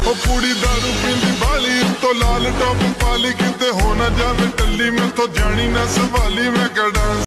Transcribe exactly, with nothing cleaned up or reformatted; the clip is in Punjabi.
ਉਹ ਕੁੜੀ ਦਾਰੂ ਪੀਂਦੀ ਬਾਲੀ ਤੋਂ ਲਾਲ ਟੌਪ ਪਾਲੀ ਕਿਤੇ ਹੋ ਨਾ ਜਾਵੇ ਟੱਲੀ ਮੈਥੋਂ ਜਾਣੀ ਨਾ ਸਵਾਲੀ ਮੈਂ ਕਰਾਂ